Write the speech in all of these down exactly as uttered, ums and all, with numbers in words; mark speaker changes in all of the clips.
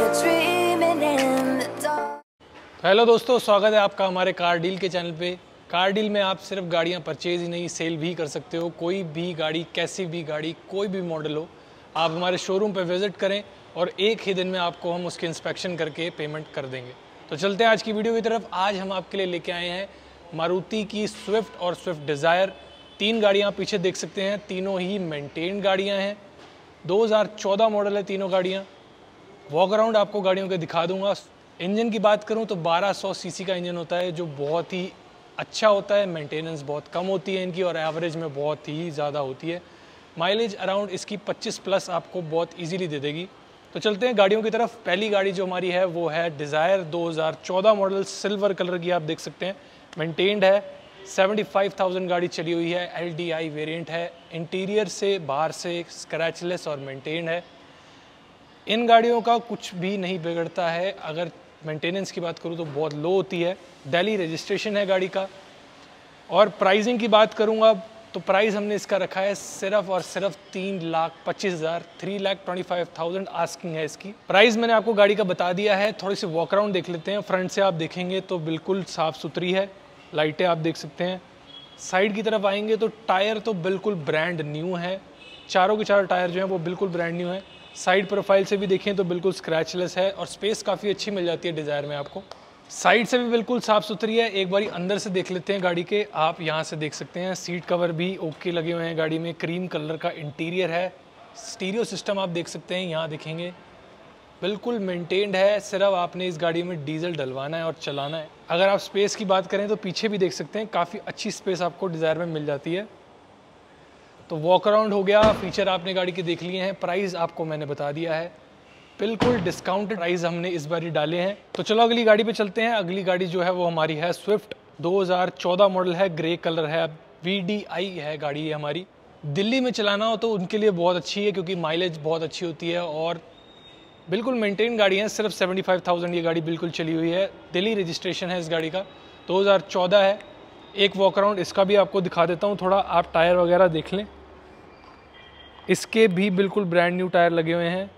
Speaker 1: dreaming in the dark.
Speaker 2: Hello दोस्तों, स्वागत है आपका हमारे कार डील के चैनल पे। कार डील में आप सिर्फ गाड़ियां परचेज ही नहीं, सेल भी कर सकते हो। कोई भी गाड़ी, कैसी भी गाड़ी, कोई भी मॉडल हो, आप हमारे शोरूम पे विज़िट करें और एक ही दिन में आपको हम उसके इंस्पेक्शन करके पेमेंट कर देंगे। तो चलते हैं आज की वीडियो की तरफ। आज हम आपके लिए लेके आए हैं मारुति की स्विफ्ट और स्विफ्ट डिज़ायर। तीन गाड़ियाँ आप पीछे देख सकते हैं, तीनों ही मेंटेन गाड़ियाँ हैं। दो हज़ार चौदह मॉडल है तीनों गाड़ियाँ। वॉक अराउंड आपको गाड़ियों के दिखा दूंगा। इंजन की बात करूं तो बारह सौ सीसी का इंजन होता है, जो बहुत ही अच्छा होता है। मेंटेनेंस बहुत कम होती है इनकी और एवरेज में बहुत ही ज़्यादा होती है। माइलेज अराउंड इसकी पच्चीस प्लस आपको बहुत इजीली दे देगी। तो चलते हैं गाड़ियों की तरफ। पहली गाड़ी जो हमारी है वो है डिज़ायर दो हज़ार चौदह मॉडल, सिल्वर कलर की आप देख सकते हैं। मेंटेन्ड है, पचहत्तर हज़ार गाड़ी चली हुई है। एल डी आई वेरिएंट है। इंटीरियर से बाहर से स्क्रैचलेस और मेंटेन्ड है। इन गाड़ियों का कुछ भी नहीं बिगड़ता है। अगर मेंटेनेंस की बात करूँ तो बहुत लो होती है। दिल्ली रजिस्ट्रेशन है गाड़ी का। और प्राइसिंग की बात करूँगा तो प्राइस हमने इसका रखा है सिर्फ और सिर्फ तीन लाख पच्चीस हज़ार three lakh twenty five thousand asking है इसकी। प्राइस मैंने आपको गाड़ी का बता दिया है। थोड़ी सी वॉक अराउंड देख लेते हैं। फ्रंट से आप देखेंगे तो बिल्कुल साफ़ सुथरी है। लाइटें आप देख सकते हैं। साइड की तरफ आएंगे तो टायर तो बिल्कुल ब्रांड न्यू है। चारों के चार टायर जो हैं वो बिल्कुल ब्रांड न्यू है। साइड प्रोफाइल से भी देखें तो बिल्कुल स्क्रैचलेस है और स्पेस काफ़ी अच्छी मिल जाती है डिज़ायर में आपको। साइड से भी बिल्कुल साफ़ सुथरी है। एक बारी अंदर से देख लेते हैं गाड़ी के। आप यहाँ से देख सकते हैं सीट कवर भी ओके लगे हुए हैं गाड़ी में। क्रीम कलर का इंटीरियर है। स्टीरियो सिस्टम आप देख सकते हैं, यहाँ देखेंगे बिल्कुल मेंटेन्ड है। सिर्फ आपने इस गाड़ी में डीजल डलवाना है और चलाना है। अगर आप स्पेस की बात करें तो पीछे भी देख सकते हैं, काफ़ी अच्छी स्पेस आपको डिज़ायर में मिल जाती है। तो वॉक अराउंड हो गया, फीचर आपने गाड़ी के देख लिए हैं। प्राइस आपको मैंने बता दिया है, बिल्कुल डिस्काउंटेड प्राइस हमने इस बार ही डाले हैं। तो चलो अगली गाड़ी पे चलते हैं। अगली गाड़ी जो है वो हमारी है स्विफ्ट दो हज़ार चौदह मॉडल है, ग्रे कलर है, वी डी आई है गाड़ी है हमारी। दिल्ली में चलाना हो तो उनके लिए बहुत अच्छी है क्योंकि माइलेज बहुत अच्छी होती है और बिल्कुल मेंटेन गाड़ी है। सिर्फ सेवेंटी फाइव थाउजेंड ये गाड़ी बिल्कुल चली हुई है। दिल्ली रजिस्ट्रेशन है इस गाड़ी का, दो हज़ार चौदह है। एक वॉक अराउंड इसका भी आपको दिखा देता हूँ थोड़ा। आप टायर वगैरह देख लें, इसके भी बिल्कुल ब्रांड न्यू टायर लगे हुए हैं।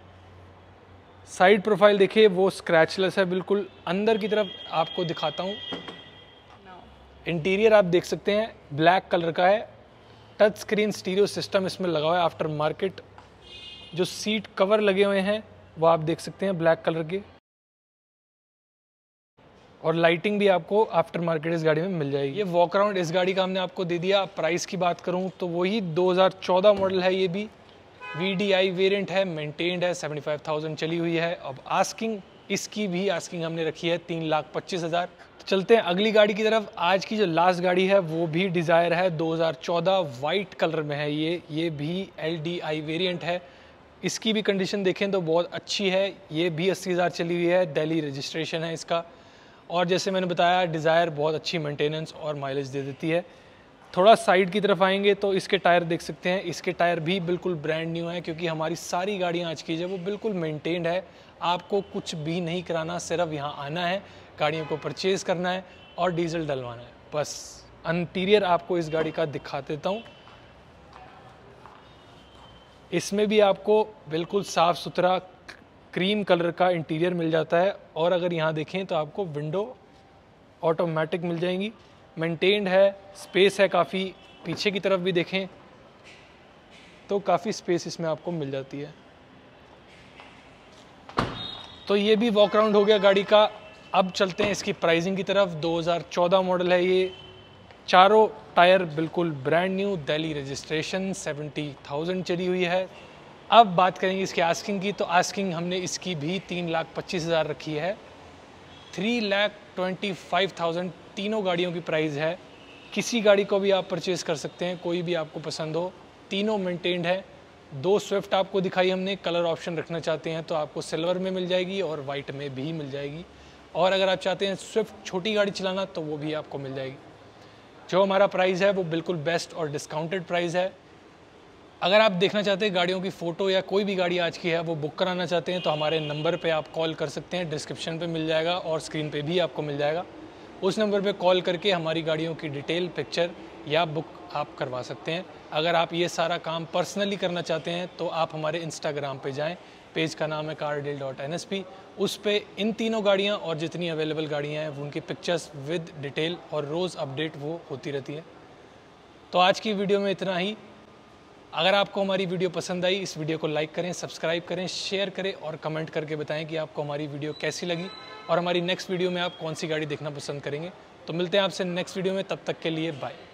Speaker 2: साइड प्रोफाइल देखिए वो स्क्रैचलेस है बिल्कुल। अंदर की तरफ आपको दिखाता हूँ। इंटीरियर आप देख सकते हैं, ब्लैक कलर का है। टच स्क्रीन स्टीरियो सिस्टम इसमें लगा हुआ है आफ्टर मार्केट। जो सीट कवर लगे हुए हैं वो आप देख सकते हैं ब्लैक कलर के। और लाइटिंग भी आपको आफ्टर मार्केट इस गाड़ी में मिल जाएगी। ये वॉक अराउंड इस गाड़ी का हमने आपको दे दिया। प्राइस की बात करूँ तो वही दो हज़ार चौदह मॉडल है। ये भी वी डी आई वेरिएंट है, मेंटेन्ड है, सेवेंटी फाइव थाउजेंड चली हुई है। अब आस्किंग इसकी भी आस्किंग हमने रखी है तीन लाख पच्चीस हज़ार। तो चलते हैं अगली गाड़ी की तरफ। आज की जो लास्ट गाड़ी है वो भी डिज़ायर है, दो हज़ार चौदह वाइट कलर में है। ये ये भी एल डी आई वेरिएंट है। इसकी भी कंडीशन देखें तो बहुत अच्छी है। ये भी अस्सी हज़ार चली हुई है। दिल्ली रजिस्ट्रेशन है इसका। और जैसे मैंने बताया डिज़ायर बहुत अच्छी मेंटेनेंस और माइलेज दे देती है। थोड़ा साइड की तरफ आएंगे तो इसके टायर देख सकते हैं। इसके टायर भी बिल्कुल ब्रांड न्यू है क्योंकि हमारी सारी गाड़ियाँ आज की जो वो बिल्कुल मेंटेन्ड है। आपको कुछ भी नहीं कराना, सिर्फ यहाँ आना है, गाड़ियों को परचेज़ करना है और डीजल डलवाना है बस। इंटीरियर आपको इस गाड़ी का दिखा देता हूँ। इसमें भी आपको बिल्कुल साफ़ सुथरा क्रीम कलर का इंटीरियर मिल जाता है। और अगर यहाँ देखें तो आपको विंडो ऑटोमेटिक मिल जाएंगी। मेंटेन्ड है, स्पेस है काफ़ी। पीछे की तरफ भी देखें तो काफ़ी स्पेस इसमें आपको मिल जाती है। तो ये भी वॉक अराउंड हो गया गाड़ी का। अब चलते हैं इसकी प्राइसिंग की तरफ। दो हज़ार चौदह मॉडल है ये। चारों टायर बिल्कुल brand new, Delhi registration, seventy thousand चली हुई है। अब बात करेंगे इसकी आस्किंग की। तो आस्किंग हमने इसकी भी तीन लाख पच्चीस हज़ार रखी है। Three lakh twenty five thousand तीनों गाड़ियों की प्राइस है। किसी गाड़ी को भी आप परचेज़ कर सकते हैं, कोई भी आपको पसंद हो। तीनों मेंटेन्ड है। दो स्विफ्ट आपको दिखाई हमने। कलर ऑप्शन रखना चाहते हैं तो आपको सिल्वर में मिल जाएगी और वाइट में भी मिल जाएगी। और अगर आप चाहते हैं स्विफ्ट छोटी गाड़ी चलाना तो वो भी आपको मिल जाएगी। जो हमारा प्राइस है वो बिल्कुल बेस्ट और डिस्काउंटेड प्राइस है। अगर आप देखना चाहते हैं गाड़ियों की फ़ोटो या कोई भी गाड़ी आज की है वो बुक कराना चाहते हैं तो हमारे नंबर पे आप कॉल कर सकते हैं। डिस्क्रिप्शन पे मिल जाएगा और स्क्रीन पे भी आपको मिल जाएगा। उस नंबर पे कॉल करके हमारी गाड़ियों की डिटेल, पिक्चर या बुक आप करवा सकते हैं। अगर आप ये सारा काम पर्सनली करना चाहते हैं तो आप हमारे इंस्टाग्राम पे जाएं, पेज का नाम है Car Deal dot N S P. उस पे इन तीनों गाड़ियाँ और जितनी अवेलेबल गाड़ियाँ हैं उनकी पिक्चर्स विद डिटेल और रोज़ अपडेट वो होती रहती है। तो आज की वीडियो में इतना ही। अगर आपको हमारी वीडियो पसंद आई, इस वीडियो को लाइक करें, सब्सक्राइब करें, शेयर करें और कमेंट करके बताएं कि आपको हमारी वीडियो कैसी लगी और हमारी नेक्स्ट वीडियो में आप कौन सी गाड़ी देखना पसंद करेंगे। तो मिलते हैं आपसे नेक्स्ट वीडियो में, तब तक के लिए बाय।